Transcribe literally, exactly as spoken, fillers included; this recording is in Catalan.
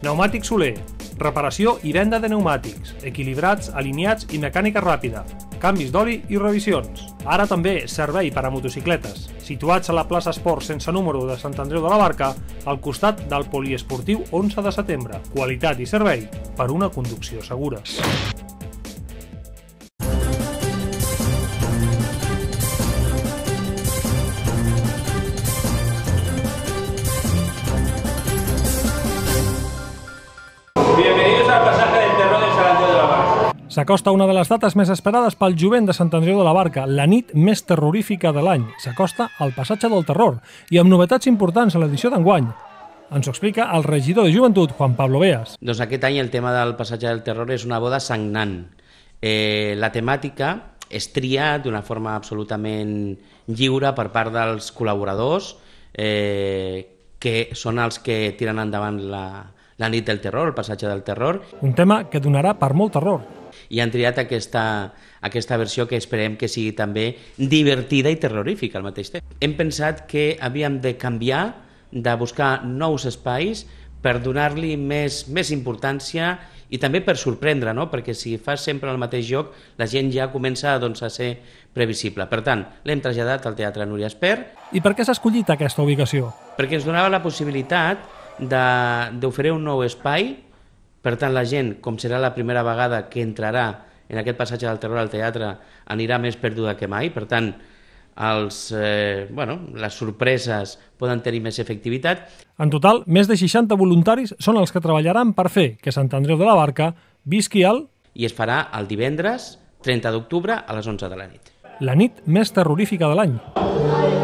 Pneumàtic Soler. Reparació i venda de pneumàtics, equilibrats, alineats i mecànica ràpida, canvis d'oli i revisions. Ara també servei per a motocicletes, situats a la plaça Esport sense número de Sant Andreu de la Barca, al costat del poliesportiu onze de setembre. Qualitat i servei per una conducció segura. Bienvenidos al pasaje del terror de Sant Andreu de la Barca. S'acosta una de les dates més esperades pel jovent de Sant Andreu de la Barca, la nit més terrorífica de l'any. S'acosta al Passatge del Terror i amb novetats importants a l'edició d'enguany. Ens ho explica el regidor de Joventut, Juan Pablo Beas. Doncs aquest any el tema del Passatge del Terror és una boda sagnant. Eh, la temàtica es tria d'una forma absolutament lliure per part dels col·laboradors, eh, que són els que tiren endavant la, la nit del terror, el Passatge del Terror. Un tema que donarà per molt terror. I han triat aquesta, aquesta versió que esperem que sigui també divertida i terrorífica al mateix temps. Hem pensat que havíem de canviar, de buscar nous espais per donar-li més, més importància i també per sorprendre, no? Perquè si fas sempre el mateix joc, la gent ja comença doncs, a ser previsible. Per tant, l'hem traslladat al Teatre Núria Espert. I per què s'ha escollit aquesta ubicació? Perquè ens donava la possibilitat d'oferir un nou espai. Per tant, la gent, com serà la primera vegada que entrarà en aquest Passatge del Terror al teatre, anirà més perduda que mai. Per tant, els, eh, bueno, les sorpreses poden tenir més efectivitat. En total, més de seixanta voluntaris són els que treballaran per fer que Sant Andreu de la Barca visqui al... I es farà el divendres trenta d'octubre a les onze de la nit. La nit més terrorífica de l'any.